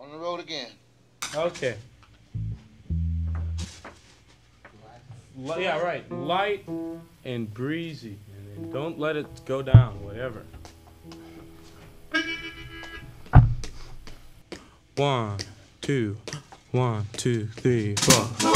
On the road again. Okay. Yeah, right. Light and breezy. And don't let it go down, whatever. 1, 2, 1, 2, 3, 4.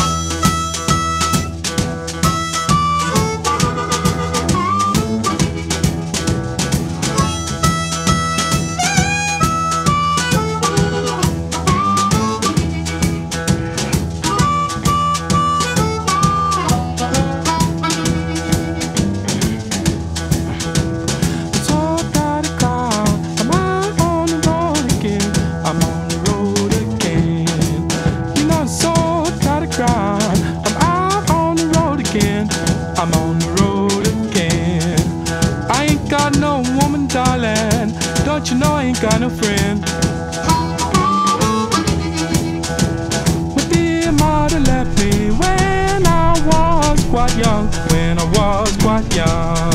I'm on the road again. I ain't got no woman, darling. Don't you know I ain't got no friend? My dear mother left me when I was quite young. When I was quite young.